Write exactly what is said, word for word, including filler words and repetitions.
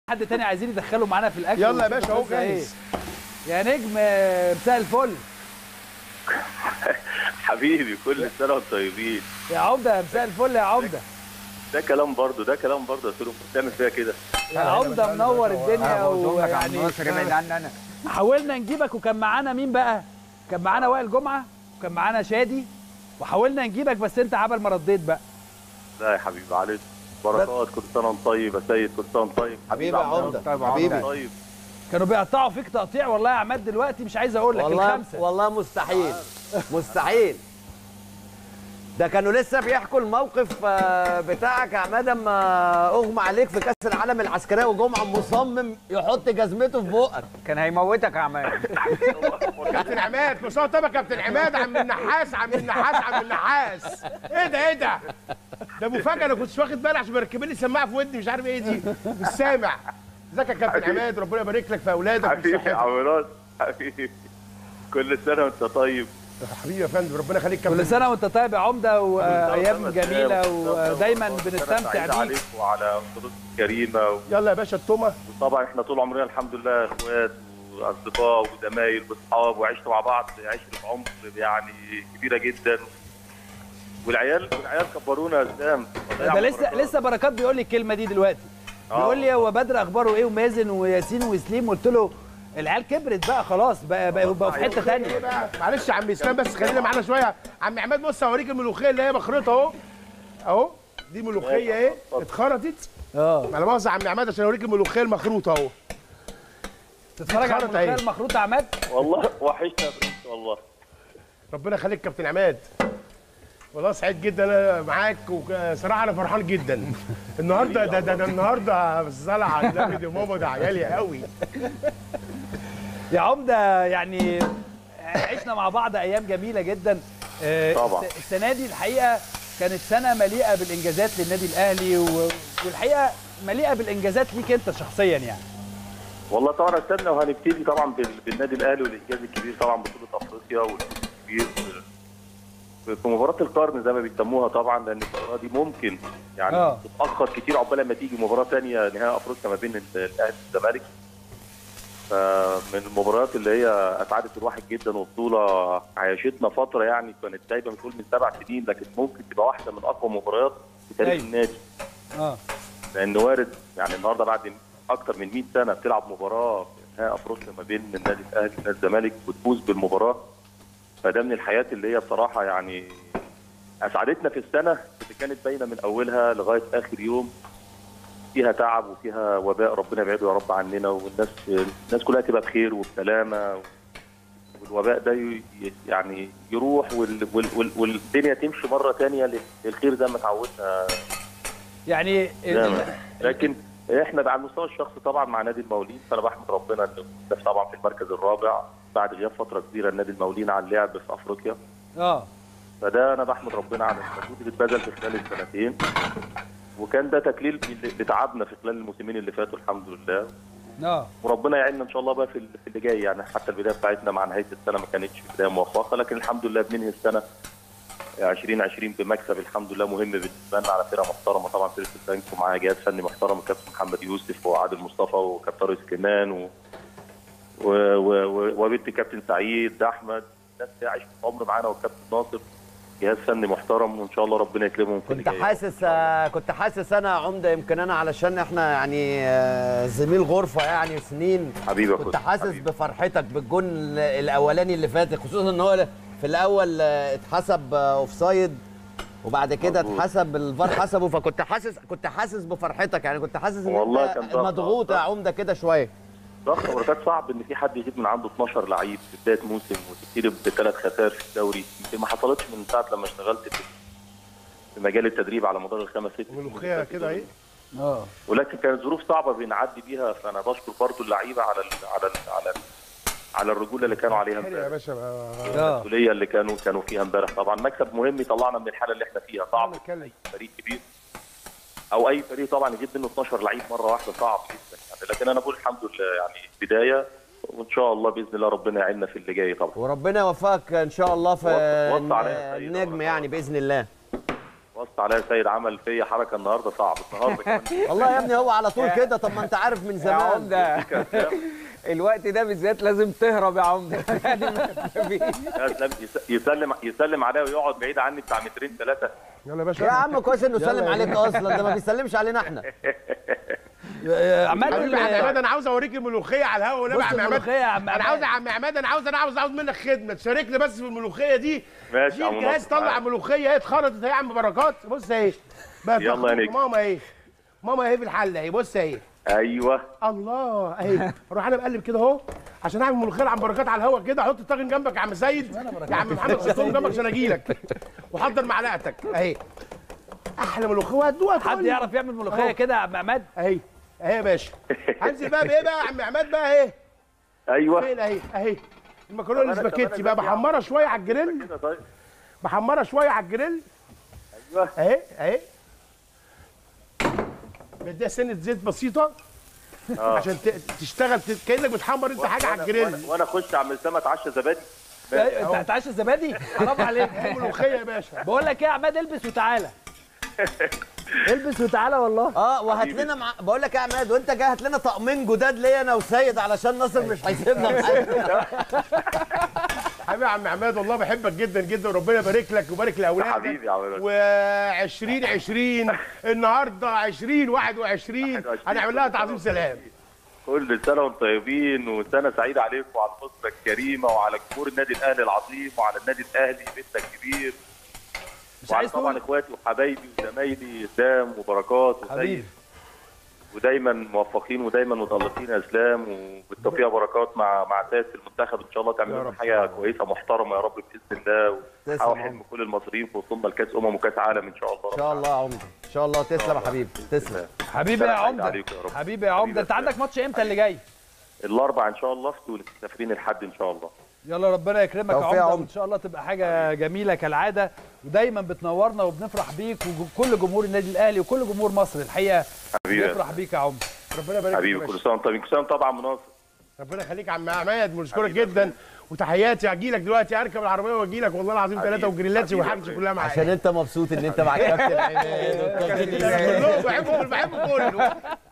حد تاني عايزين يدخلوا معانا في الاكل. يلا يا باشا اهو جاهز. يا نجم مساء الفل. حبيبي كل سنه وانتم طيبين. يا عمده مساء الفل يا عمده. ده كلام برضه ده كلام برضه يا سيرو، بتعمل فيها كده يا عمده منور الدنيا. ويعني ابعد عني انا. حاولنا نجيبك وكان معانا مين بقى؟ كان معانا وائل جمعه وكان معانا شادي وحاولنا نجيبك بس انت عبل ما رديت بقى. لا يا حبيبي معلش. بركات كل سنه وانت طيب يا سيد. كل سنه وانت طيب حبيبي يا عمده. حبيبي طيب. كانوا بيقطعوا فيك تقطيع والله يا عماد دلوقتي مش عايز اقول لك والله الخمسه. والله مستحيل مستحيل. ده كانوا لسه بيحكوا الموقف بتاعك يا عماد اما اغمى عليك في كاس العالم العسكريه وجمعه مصمم يحط جزمته في بقك. كان هيموتك يا عماد. كابتن عماد مصطفى طبعا. كابتن عماد عم النحاس عم النحاس عم النحاس. ايه ده ايه ده؟ ده مفاجاه انا كنتش واخد بالي عشان مركبين لي سماعه في ودني مش عارف ايه دي مش سامع. ازيك يا كابتن عماد؟ ربنا يبارك لك في اولادك حبيبي يا عماد حبيبي. كل سنه وانت طيب. حبيبي يا فندم ربنا يخليك كابتن. كل سنه وانت طيب يا عمده وايام جميله ودايما بنستمتع بيك. عليك وعلى ضيوفك الكريمه و... يلا يا باشا التومه. وطبعا احنا طول عمرنا الحمد لله اخوات واصدقاء وزمايل واصحاب وعشنا مع بعض عشره عمر يعني كبيره جدا. والعيال والعيال كبرونا يا اسلام. ده لسه لسه بركات بيقول لي الكلمه دي دلوقتي. بيقول لي هو بدر اخباره ايه ومازن وياسين وسليم. قلت له العيال كبرت بقى خلاص بقى بقى, بقى في حته ثانيه. معلش يا عم اسلام بس خلينا معانا شويه. عم عماد بص هوريك الملوخيه اللي هي مخرطه اهو اهو. دي ملوخيه اهي اتخرطت. اه على مؤاخذه يا عم عماد عشان اوريك الملوخيه المخروطه اهو. تتفرج على الملوخيه المخروطه يا عماد؟ والله وحشنا يا برنس والله. ربنا يخليك كابتن عماد. والله سعيد جدا انا معاك وصراحه انا فرحان جدا النهارده. ده ده, ده النهارده بالصلاه على النبي دي ماما ده عيالي قوي يا عمده. يعني عشنا مع بعض ايام جميله جدا طبعا. السنه دي الحقيقه كانت سنه مليئه بالانجازات للنادي الاهلي والحقيقه مليئه بالانجازات ليك انت شخصيا يعني. والله طبعا استنى وهنبتدي طبعا بالنادي الاهلي والانجاز الكبير طبعا بطوله افريقيا والكبير في مباراة القرن زي ما بيسموها طبعا. لان المباراة دي ممكن يعني آه. تتأخر كتير عقبال ما تيجي مباراة ثانية نهائي افريقيا ما بين الاهلي والزمالك. فمن المباريات اللي هي اسعدت الواحد جدا وبطولة عايشتنا فترة يعني كانت دايما بتقول من سبع سنين لكن ممكن تبقى واحدة من اقوى مباريات في تاريخ أيوه. النادي. اه لان وارد يعني النهارده بعد اكثر من مئة سنة بتلعب مباراة في نهائي افريقيا ما بين النادي الاهلي ونادي الزمالك وتفوز بالمباراة. فده من الحياة اللي هي بصراحة يعني أسعدتنا في السنة اللي كانت باينة من أولها لغاية آخر يوم. فيها تعب وفيها وباء ربنا يبعده يا رب عننا والناس الناس كلها تبقى بخير وبسلامة والوباء ده يعني يروح وال وال والدنيا تمشي مرة ثانية للخير زي ما اتعودنا يعني. لكن احنا على المستوى الشخصي طبعا مع نادي المقاولين فأنا بحمد ربنا إنه طبعا في المركز الرابع بعد غياب فتره كبيره النادي المقاولين عن اللعب في افريقيا. اه فده انا بحمد ربنا على المجهود اللي اتبذل في خلال السنتين وكان ده تكليل لتعبنا في خلال الموسمين اللي فاتوا الحمد لله. اه وربنا يعيننا ان شاء الله بقى في اللي جاي يعني. حتى البدايه بتاعتنا مع نهايه السنه ما كانتش بدايه موفقه لكن الحمد لله بننهي السنه ألفين وعشرين بمكسب الحمد لله مهم بالنسبه لنا على فرقه محترمه طبعا فرقه البنك ومعاها جهاز فني محترم الكابتن محمد يوسف وعادل مصطفى وكابتن طارق سليمان و وبنت كابتن سعيد ده احمد. الناس دي عايشه عمر معانا والكابتن ناصر جهاز فني محترم وان شاء الله ربنا يكرمهم. كنت حاسس كنت حاسس انا يا عمده يمكن انا علشان احنا يعني زميل غرفه يعني سنين. حبيبي كنت حاسس حبيبي. بفرحتك بالجون الاولاني اللي فات خصوصا ان هو في الاول اتحسب اوفسايد وبعد كده اتحسب الفار حسبه فكنت حاسس كنت حاسس بفرحتك يعني. كنت حاسس ان انت مضغوط يا عمده كده شويه. ضغط وكانت صعب ان في حد يجيب من عنده اتناشر لعيب في بدايه موسم وتبتدي بثلاث خسائر في الدوري. يمكن ما حصلتش من ساعه لما اشتغلت في مجال التدريب على مدار الخمس ست سنين. ملوخيه كده اهي. اه ولكن كانت ظروف صعبه بنعدي بيها فانا بشكر برضو اللعيبه على ال على ال على ال على الرجوله اللي كانوا عليها امبارح يا باشا. المسؤوليه اللي كانوا كانوا فيها امبارح طبعا مكسب مهم يطلعنا من الحاله اللي احنا فيها. صعب فريق كبير او اي فريق طبعا يجيب منه اتناشر لعيب مره واحده صعب جدا يعني. لكن انا بقول الحمد لله يعني بدايه وان شاء الله باذن الله ربنا يعيننا في اللي جاي طبعا وربنا يوفقك ان شاء الله في النجم يعني باذن الله. بص عليا سيد، عمل فيا حركه النهارده صعب النهارده كمان. والله يا ابني هو على طول كده. طب ما انت عارف من يا زمان. عمده الوقت ده بالذات لازم تهرب يا عمده. يعني يسلم يسلم يسلم عليا ويقعد بعيد عني بتاع مترين ثلاثه. يلا يا باشا. يا عم كويس انه سلم عليك اصلا، ده ما بيسلمش علينا احنا. عماد حبيبي يا عم عماد، انا عاوز اوريك الملوخيه على الهوا. ولا يا عم عماد، الملوخيه يا عم انا عاوز يا عم عماد، انا عاوز انا عاوز عاوز منك خدمه تشاركني بس في الملوخيه دي. ماشي يا عم جيب جهاز ناصر، طلع معاك. ملوخيه، هي اتخرطت اهي يا عم بركات. بص اهي بقى، يلا يا نجم. ماما اهي، ماما اهي في الحله اهي. بص اهي، ايوه الله اهي. اروح انا بقلب كده اهو عشان اعمل ملوخيه لعم بركات على الهوا كده. احط الطاجن جنبك يا عم سيد، يا عم محمد حطهم جنبك عشان اجي لك. وحضر معلقتك اهي. احلى ملوخيه وهتدوقها. حد يعرف يعمل ملوخيه كده يا عم عماد؟ اهي اهي يا باشا. هنزل بقى بايه بقى يا عم عماد بقى؟ اهي ايوه فين؟ اهي اهي المكرونه طب أنا- الاسباجيتي طب بقى، أنا بحمرها شويه على الجريل. كده طيب. بحمرها شويه على الجريل. ايوه اهي اهي. بديها سنه زيت بسيطه اه عشان ت- تشتغل ت- كانك بتحمر انت حاجه على وأنا- الجريل. وأنا- وانا اخش عم اسامه اتعشى زبادي. انت هتعشى الزبادي؟ حرام عليك. اهي ملوخيه يا باشا. بقول لك ايه يا عماد، البس وتعالى. البس وتعالى والله. اه وهات حبيبي. لنا مع... بقول لك يا عماد، وانت جاي هات لنا طقمين جداد ليا انا وسيد، علشان ناصر مش هيسيبنا بحاجه. حبيبي يا عم عماد، والله بحبك جدا جدا، وربنا يبارك لك ويبارك لاولادك. حبيبي يا عم. و20 عشرين النهارده عشرين واحد وعشرين واحد وعشرين. هنعمل لها تعظيم سلام. كل سنه وانتم طيبين، وسنه سعيده عليكم وعلى الاسره الكريمه وعلى جمهور النادي الاهلي العظيم وعلى النادي الاهلي بيتنا الكبير. مش وعلى عايز طبعا تقول؟ اخواتي وحبايبي وزمايلي اسلام وبركات حبيبي. وسيد، ودايما موفقين ودايما متالقين يا اسلام، وبالتوفيق يا بركات مع مع سياده المنتخب. ان شاء الله يا تعملوا رب. حاجه كويسه محترمه يا رب باذن الله، تسلم. وحققوا حلم كل المصريين في وصولنا لكاس امم وكاس عالم ان شاء الله. ان شاء الله يا عمده، ان شاء الله. تسلم يا حبيبي، تسلم. حبيبي يا سلام عمده، عليكم يا رب. حبيبي يا عمده. انت عندك ماتش امتى اللي جاي؟ الاربع ان شاء الله في تونس، مسافرين الحد ان شاء الله. يلا ربنا يكرمك يا توفيق يا عمده، عمدة. وان شاء الله تبقى حاجه جميله كالعاده، ودايما بتنورنا وبنفرح بيك وكل جمهور النادي الاهلي وكل جمهور مصر الحقيقه حبيبي بنفرح بيك يا عمده. ربنا يبارك حبيبي، فيك يا كل باشا. سنه وانت طيب. كل سنه وأنت طبعا مناصر. ربنا يخليك يا عم عماد، بنشكرك حبيبي. جدا، وتحياتي. هجي لك دلوقتي اركب العربيه واجي لك، والله العظيم حبيبي. ثلاثه وجريلاتي حبيبي. وحاجتي كلها معايا. عشان انت مبسوط ان انت مع الكابتن عماد والكابتن كلهم بحبه بحبه كله.